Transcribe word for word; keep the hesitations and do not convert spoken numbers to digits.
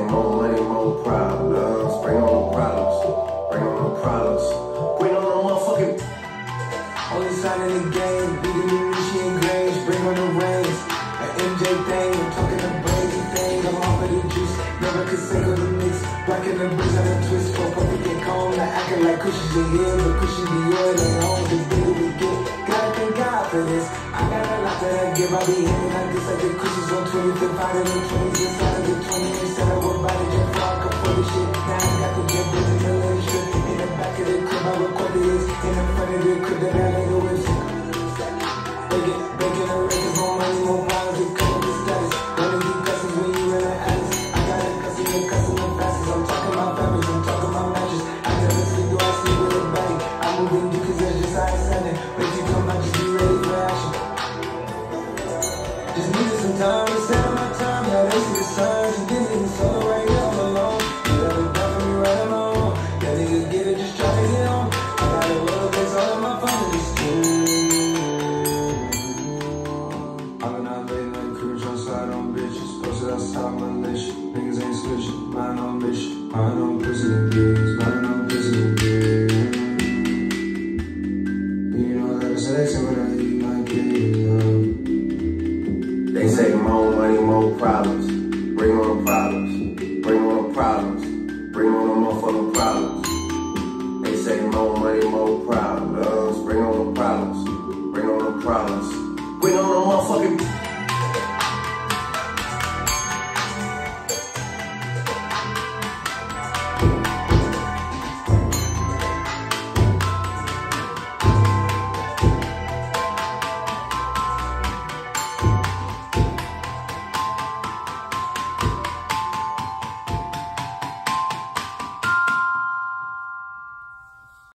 more money, more problems. Bring on the problems. Bring on the problems. Bring on the motherfucking. Only sign in the game. Bigger than Rishi and Grange. Bring on the reins. An M J thing. I'm talking a crazy thing. I'm off of the juice. Never could sink on the mix. Rocking the bricks on the twist. Fuck up with get calm. Not acting like cushions in here. But cushion the oil and home. Just bigger we get. Gotta thank God for this. I got a lot that I give. I be hitting like this like the cushions on twenty-fifth. Out of the twenties inside of the twenty. Instead of what body just rock up for the shit. Now I got the jet in the little strip. In the back of the crib, I record the hits. In the front of the crib, that I like the whips. Baking, baking the records, more money, more problems. It comes with status. One of these customers when you in the Alice. I got a customer, customer fastest. I'm talking about fabrics, I'm talking about matches. I never sleep, do I sleep with a bag? I move in you cause that's just how it's happening. But if you come out, just be ready for action. Just needed some time to set on my time. Yeah, they see the signs and didn't even solo right here all alone. You never done for me right along. That nigga get it, just try to get on. I got a little bit all in my phone in this team. I've been out late night cruise on side on bitches. Posted outside my list. Niggas ain't switching. Mine on mission. Mine on pussy and gigs.